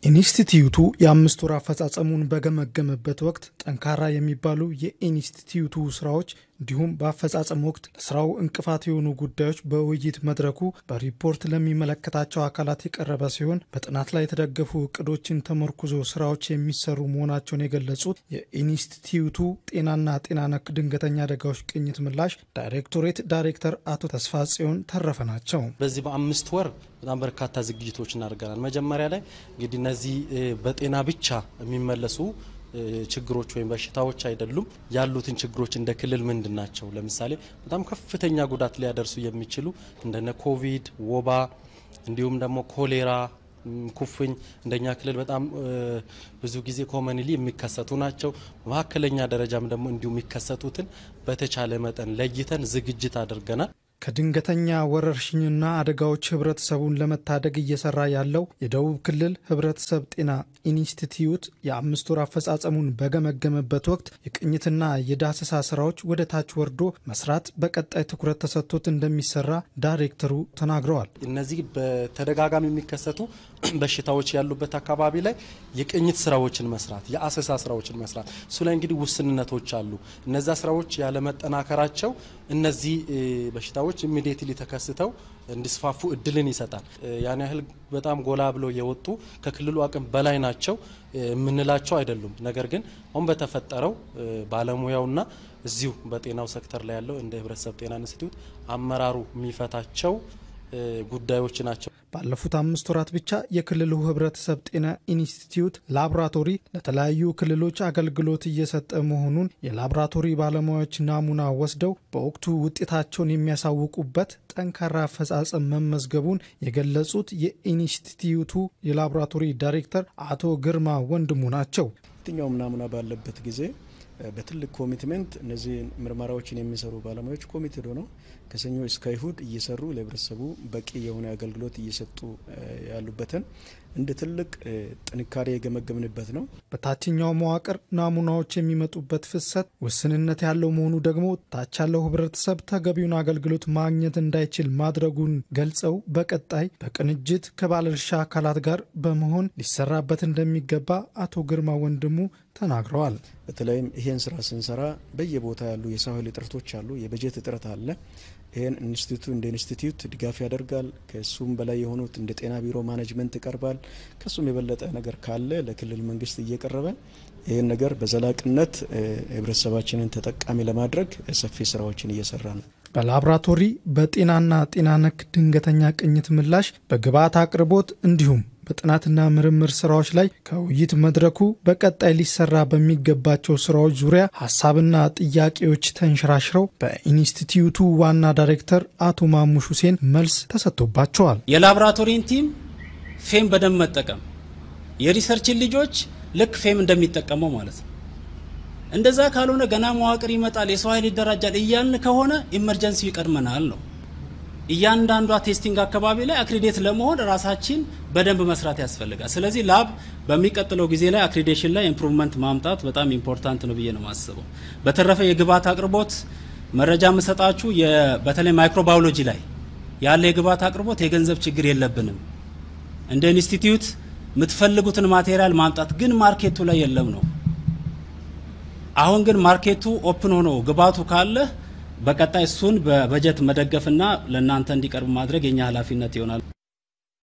ኢንስቲትዩቱ የአምስት ወር አፈጻጸሙን በገመገመበት ወቅት ጠንካራ የሚባሉ የኢንስቲትዩቱ ስራዎች እንዲሁም በአፈጻጸም ወቅት ለስራው እንቅፋት የሆኑ ጉዳዮች በውይይት መድረኩ በሪፖርት ለሚመለከታቸው አካላት የቀረበ ሲሆን በጥናት ላይ የተደገፉ እቅዶችን ተመርኩዞ ስራዎች የሚሰሩ መሆናቸውን የገለጹት የኢንስቲትዩቱ ጤናና ጤና ነክ ድንገተኛ አደጋዎች ቅኝት ምላሽ ዳይሬክቶሬት ዳይሬክተር አቶ ተስፋጽዮን ተረፈ ናቸው። በዚህ በአምስት ወር በጣም በርካታ ዝግጅቶች እናደርጋለን። መጀመሪያ ላይ እንግዲህ እነዚህ በጤና ብቻ የሚመለሱ ችግሮች ወይም በሽታዎች አይደሉም። ያሉትን ችግሮች እንደ ክልል ምንድናቸው? ለምሳሌ በጣም ከፍተኛ ጉዳት ሊያደርሱ የሚችሉ እንደነ ኮቪድ፣ ወባ እንዲሁም ደግሞ ኮሌራ፣ ኩፍኝ እንደኛ ክልል በጣም ብዙ ጊዜ ኮመንሊ የሚከሰቱ ናቸው። በመካከለኛ ደረጃም ደግሞ እንዲሁ የሚከሰቱትን በተቻለ መጠን ለይተን ዝግጅት አድርገናል። ከድንገተኛ ወረርሽኝና አደጋዎች ህብረተሰቡን ለመታደግ እየሰራ ያለው የደቡብ ክልል ህብረተሰብ ጤና ኢንስቲትዩት የአምስት ወር አፈጻጸሙን በገመገመበት ወቅት የቅኝትና የዳሰሳ ስራዎች ወደ ታች ወርዶ መስራት በቀጣይ ትኩረት ተሰጥቶት እንደሚሰራ ዳይሬክተሩ ተናግረዋል። እነዚህ በተደጋጋሚ የሚከሰቱ በሽታዎች ያሉበት አካባቢ ላይ የቅኝት ስራዎችን መስራት፣ የአሰሳ ስራዎችን መስራት፣ እሱ ላይ እንግዲህ ውስንነቶች አሉ። እነዛ ስራዎች ያለ መጠናከራቸው እነዚህ በሽታዎች ኢሚዲየትሊ ተከስተው እንዲስፋፉ እድልን ይሰጣል። ያን ያህል በጣም ጎላ ብሎ የወጡ ከክልሉ አቅም በላይ ናቸው የምንላቸው አይደሉም። ነገር ግን አሁን በተፈጠረው ባለሙያውና እዚሁ በጤናው ሴክተር ላይ ያለው እንደ ህብረተሰብ ጤና ኢንስቲትዩት አመራሩ የሚፈታቸው ጉዳዮች ናቸው። ባለፉት 5 ወራት ብቻ የክልሉ ህብረተሰብ ጤና ኢንስቲትዩት ላብራቶሪ ለተለያዩ ክልሎች አገልግሎት እየሰጠ መሆኑን የላብራቶሪ ባለሙያዎች ናሙና ወስደው በወቅቱ ውጤታቸውን የሚያሳውቁበት ጠንካራ አፈጻጸም መመዝገቡን የገለጹት የኢንስቲትዩቱ የላብራቶሪ ዳይሬክተር አቶ ግርማ ወንድሙ ናቸው። የትኛውም ናሙና ባለበት ጊዜ በትልቅ ኮሚትመንት እነዚህ ምርመራዎችን የሚሰሩ ባለሙያዎች ኮሚትድ ሆነው ከሰኞ እስከ እሁድ እየሰሩ ለህብረተሰቡ በቂ የሆነ አገልግሎት እየሰጡ ያሉበትን እንደ ትልቅ ጥንካሬ የገመገምንበት ነው። በታችኛው መዋቅር ናሙናዎች የሚመጡበት ፍሰት ውስንነት ያለው መሆኑ ደግሞ ታች ያለው ህብረተሰብ ተገቢውን አገልግሎት ማግኘት እንዳይችል ማድረጉን ገልጸው በቀጣይ በቅንጅት ከባለድርሻ አካላት ጋር በመሆን ሊሰራበት እንደሚገባ አቶ ግርማ ወንድሙ ተናግረዋል። በተለይም ይሄን ስራ ስንሰራ በየቦታ ያሉ የሰው ኃይል እጥረቶች አሉ፣ የበጀት እጥረት አለ። ይሄን ኢንስቲትዩቱ እንደ ኢንስቲትዩት ድጋፍ ያደርጋል። ከሱም በላይ የሆኑት እንደ ጤና ቢሮ ማኔጅመንት ይቀርባል። ከሱም የበለጠ ነገር ካለ ለክልል መንግስት እየቀረበ ይሄን ነገር በዘላቂነት ህብረተሰባችንን ተጠቃሚ ለማድረግ ሰፊ ስራዎችን እየሰራ ነው። በላብራቶሪ በጤናና ጤና ነክ ድንገተኛ ቅኝት ምላሽ በግብዓት አቅርቦት እንዲሁም በጥናትና ምርምር ስራዎች ላይ ከውይይት መድረኩ በቀጣይ ሊሰራ በሚገባቸው ስራዎች ዙሪያ ሐሳብና ጥያቄዎች ተንሸራሽረው በኢንስቲትዩቱ ዋና ዳይሬክተር አቶ ማሙሽ ሁሴን መልስ ተሰጥቶባቸዋል። የላብራቶሪን ቲም ፌም በደንብ መጠቀም የሪሰርች ልጆች ልክ ፌም እንደሚጠቀመው ማለት ነው። እንደዛ ካልሆነ ገና መዋቅር ይመጣል፣ የሰው ኃይል ይደራጃል እያልን ከሆነ ኢመርጀንሲ ይቀድመናል ነው። እያንዳንዷ ቴስቲንግ አካባቢ ላይ አክሬዲት ለመሆን ራሳችን በደንብ መስራት ያስፈልጋል። ስለዚህ ላብ በሚቀጥለው ጊዜ ላይ አክሬዲቴሽን ላይ ኢምፕሩቭመንት ማምጣት በጣም ኢምፖርታንት ነው ብዬ ነው ማስበው። በተረፈ የግብዓት አቅርቦት መረጃ መሰጣችሁ በተለይ ማይክሮባዮሎጂ ላይ ያለ የግብዓት አቅርቦት የገንዘብ ችግር የለብንም። እንደ ኢንስቲትዩት የምትፈልጉትን ማቴሪያል ማምጣት ግን ማርኬቱ ላይ የለም ነው። አሁን ግን ማርኬቱ ኦፕን ሆኖ ግብዓቱ ካለ በቀጣይ እሱን በበጀት መደገፍና ለእናንተ እንዲቀርብ ማድረግ የኛ ኃላፊነት ይሆናል።